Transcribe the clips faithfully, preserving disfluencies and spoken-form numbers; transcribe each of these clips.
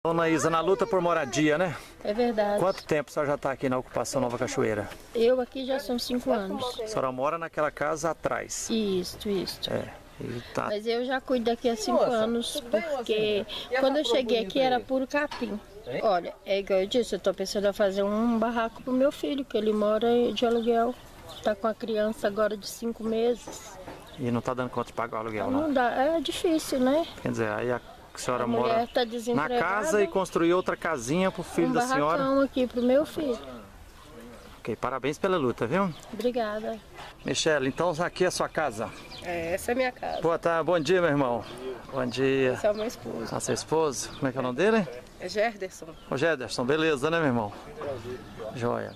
Dona Isa, na luta por moradia, né? É verdade. Quanto tempo a senhora já está aqui na ocupação Nova Cachoeira? Eu aqui já são cinco anos. A senhora mora naquela casa atrás? Isso, isso. É. E tá... Mas eu já cuido daqui há cinco anos, porque quando eu cheguei aqui era puro capim. Olha, é igual eu disse, eu estou pensando em fazer um barraco pro meu filho, que ele mora de aluguel. Está com a criança agora de cinco meses. E não está dando conta de pagar o aluguel, não? Não dá, é difícil, né? Quer dizer, aí a senhora A mora mulher tá na casa e construiu outra casinha pro filho um da senhora? Um barracão aqui pro meu filho. Ok, parabéns pela luta, viu? Obrigada. Michele, então aqui é a sua casa? É, essa é a minha casa. Boa tarde, bom dia, meu irmão. Bom dia. Esse é o meu esposo. Ah, seu esposo? Como é que é o nome dele? É Gerderson. Ô Gerderson, beleza, né, meu irmão? Joia.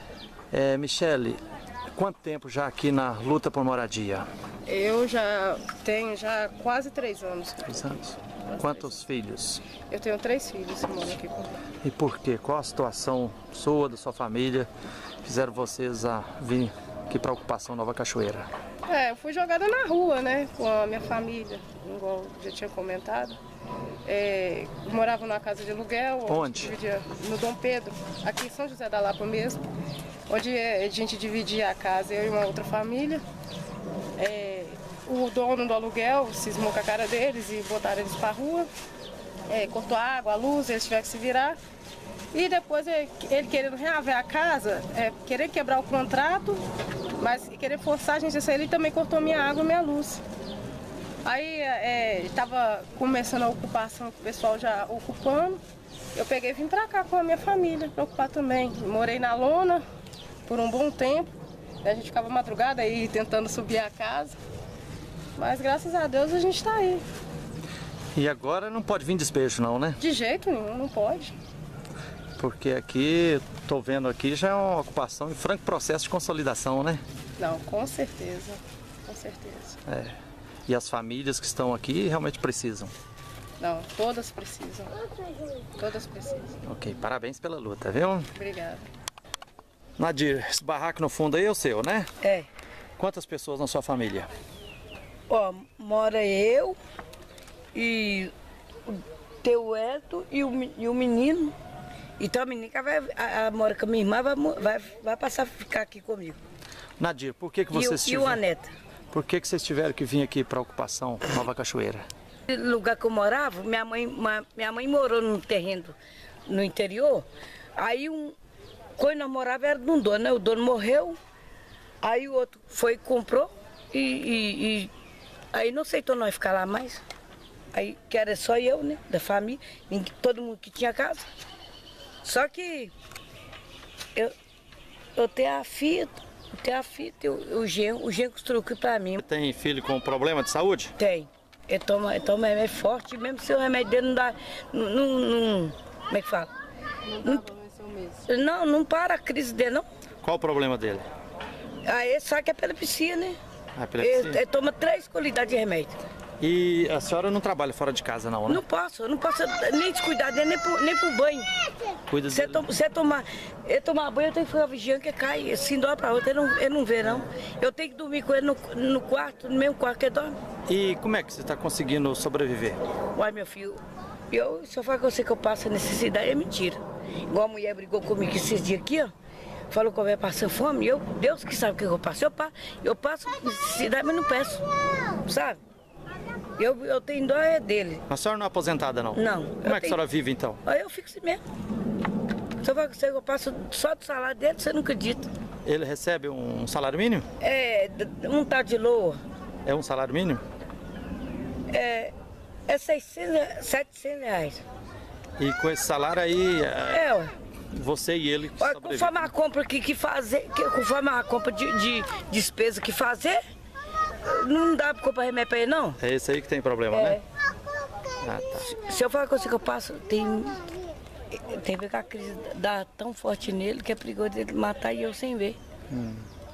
É, Michele, quanto tempo já aqui na luta por moradia? Eu já tenho já quase três anos. Três anos. Quantos filhos? Eu tenho três filhos que moram aqui comigo. E por quê? Qual a situação sua, da sua família, fizeram vocês a vir aqui para a ocupação Nova Cachoeira? É, eu fui jogada na rua, né, com a minha família, igual eu já tinha comentado. É, eu morava numa casa de aluguel. Onde? Dividia, no Dom Pedro, aqui em São José da Lapa mesmo, onde a gente dividia a casa, eu e uma outra família. É, o dono do aluguel cismou com a cara deles e botaram eles para a rua. É, cortou a água, a luz, eles tiveram que se virar. E depois ele querendo reaver a casa, é, querer quebrar o contrato, mas querer forçar a gente a sair, ele também cortou minha água e minha luz. Aí estava é, começando a ocupação, o pessoal já ocupando. Eu peguei e vim para cá com a minha família para ocupar também. Morei na lona por um bom tempo. A gente ficava madrugada aí tentando subir a casa. Mas graças a Deus a gente está aí. E agora não pode vir despejo não, né? De jeito nenhum, não pode. Porque aqui, estou vendo aqui, já é uma ocupação em franco processo de consolidação, né? Não, com certeza, com certeza. É. E as famílias que estão aqui realmente precisam? Não, todas precisam. Todas precisam. Ok, parabéns pela luta, viu? Obrigada. Nadir, esse barraco no fundo aí é o seu, né? É. Quantas pessoas na sua família? Ó, mora eu e o teu Eto e o, e o menino. Então a menina que vai, a, a, mora com a minha irmã, vai, vai, vai passar a ficar aqui comigo. Nadir, por que que vocês e, tiveram... E o Aneta. Por que que vocês tiveram que vir aqui para a ocupação Nova Cachoeira? No lugar que eu morava, minha mãe, uma, minha mãe morou num terreno no interior. Aí um, quando nós morava era de um dono, né? O dono morreu, aí o outro foi e comprou e, e, e aí não aceitou nós ficar lá mais. Aí que era só eu, né? Da família, todo mundo que tinha casa. Só que eu, eu tenho a fita, eu tenho a fita, eu, o genro, o genro construiu aqui pra mim. Tem filho com problema de saúde? Tem. Ele toma, ele toma remédio forte, mesmo se o remédio dele não dá, não, não, não como é que fala? Não, não, não, não para a crise dele, não. Qual o problema dele? Aí ele sabe que é epilepsia, né? A epilepsia? Ele, ele toma três qualidades de remédio. E a senhora não trabalha fora de casa não, né? Não posso, eu não posso nem descuidar dele, nem pro, nem pro banho. Cuida Você dele. to, tomar, ele tomar banho, eu tenho que ficar vigiando que cai, assim, dói pra outra, ele não, ele não vê não. Eu tenho que dormir com ele no, no quarto, no mesmo quarto que ele dorme. E como é que você está conseguindo sobreviver? Uai, meu filho, eu, se eu falar com você que eu passo necessidade, é mentira. Igual a mulher brigou comigo esses dias aqui, ó. Falou que eu ia passar fome, eu, Deus que sabe o que eu passo. Eu passo, eu passo necessidade, mas não peço, sabe? Eu, eu tenho dó é dele. A senhora não é aposentada não? Não. Como é que a tenho... senhora vive então? Aí eu fico assim mesmo. Se eu falar com você que eu passo só do salário dele, você não acredita. Ele recebe um salário mínimo? É, um tal de loa. É um salário mínimo? É, é seiscentos, setecentos reais. E com esse salário aí, É, ué. você e ele Olha, sobrevivem? conforme a compra que, que fazer, que, conforme a compra de, de despesa que fazer, não dá pra comprar remédio pra ele, não? É esse aí que tem problema, É. né? Ah, tá. Se eu falar com você que eu passo, tem, tem que a crise dá tão forte nele que é perigoso ele matar e eu sem ver. Hum.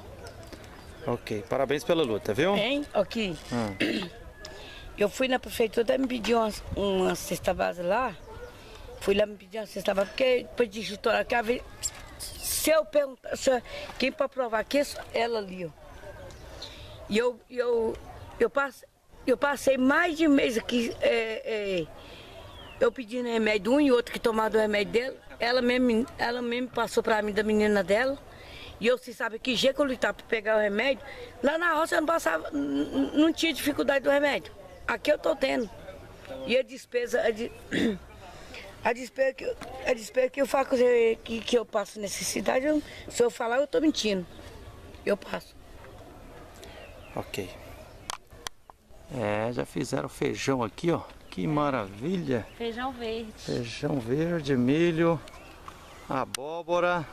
Ok, parabéns pela luta, viu? Hein? Aqui. Hum. Eu fui na prefeitura, até me pediu uma, uma cesta base lá. Fui lá me pedir uma cesta base, porque depois de justorar, que a vez, se eu perguntar, se eu, quem pode provar que isso, ela ali, ó. E eu, eu, eu, passei, eu passei mais de mês aqui, é, é, eu pedindo remédio um e outro que tomava o remédio dele, ela mesmo, ela mesmo passou para mim da menina dela. E eu, se sabe que jeito que eu lutava para pegar o remédio, lá na roça eu não passava, não tinha dificuldade do remédio. Aqui eu tô tendo. E a despesa, a, de, a despesa, que, eu, a despesa que eu faço, que, que eu passo necessidade, eu, se eu falar eu tô mentindo. Eu passo. Ok. É, já fizeram feijão aqui, ó. Que maravilha. Feijão verde. Feijão verde, milho, abóbora.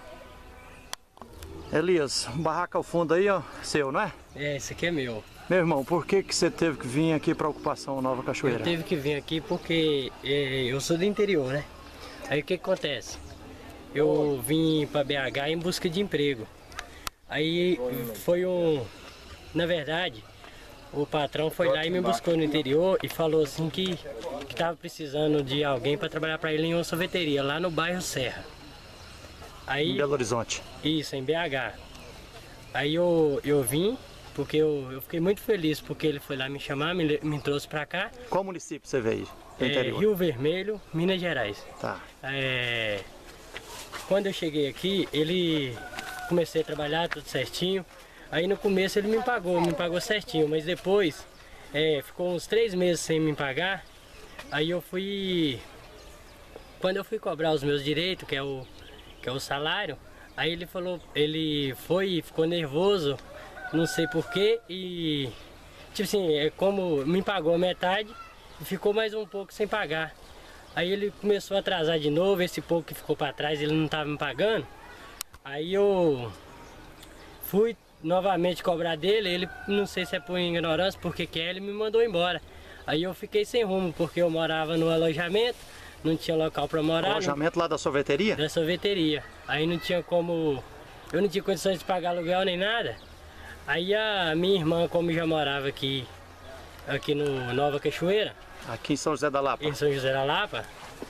Elias, barraca ao fundo aí, ó, seu, não é? É, esse aqui é meu. Meu irmão, por que que você teve que vir aqui para a ocupação Nova Cachoeira? Eu tive que vir aqui porque é, eu sou do interior, né? Aí o que que acontece? Eu vim para B H em busca de emprego. Aí foi um... Na verdade, o patrão foi lá e me buscou no interior e falou assim que estava precisando de alguém para trabalhar para ele em uma sorveteria, lá no bairro Serra. Aí, em Belo Horizonte. Isso, em B H. Aí eu, eu vim, porque eu, eu fiquei muito feliz porque ele foi lá me chamar, me, me trouxe pra cá. Qual município você veio? Do é, interior? Rio Vermelho, Minas Gerais. Tá. É, quando eu cheguei aqui, ele comecei a trabalhar tudo certinho. Aí no começo ele me pagou, me pagou certinho, mas depois é, ficou uns três meses sem me pagar. Aí eu fui... Quando eu fui cobrar os meus direitos, que é o... que é o salário, aí ele falou, ele foi e ficou nervoso, não sei porquê, e tipo assim, é como me pagou a metade e ficou mais um pouco sem pagar. Aí ele começou a atrasar de novo, esse pouco que ficou para trás ele não estava me pagando. Aí eu fui novamente cobrar dele, ele não sei se é por ignorância, porque que é, ele me mandou embora. Aí eu fiquei sem rumo, porque eu morava no alojamento, não tinha local para morar. Alojamento não... lá da sorveteria? Da sorveteria. Aí não tinha como... Eu não tinha condições de pagar aluguel nem nada. Aí a minha irmã, como já morava aqui, aqui no Nova Cachoeira... Aqui em São José da Lapa? Em São José da Lapa.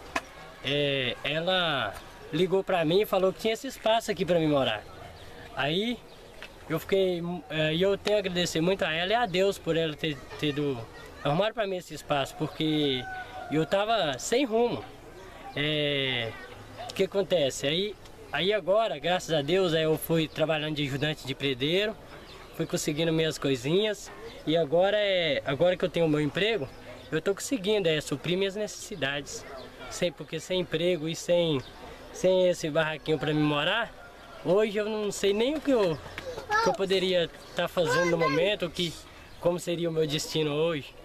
É, ela ligou para mim e falou que tinha esse espaço aqui para mim morar. Aí eu fiquei... E eu tenho a agradecer muito a ela e a Deus por ela ter tido... arrumado para mim esse espaço, porque... eu tava sem rumo. É... O que acontece? Aí, aí agora, graças a Deus, eu fui trabalhando de ajudante de predeiro, fui conseguindo minhas coisinhas, e agora, é... agora que eu tenho o meu emprego, eu tô conseguindo é, suprir minhas necessidades. Sem, porque sem emprego e sem, sem esse barraquinho para me morar, hoje eu não sei nem o que eu, que eu poderia estar tá fazendo no momento, que, como seria o meu destino hoje.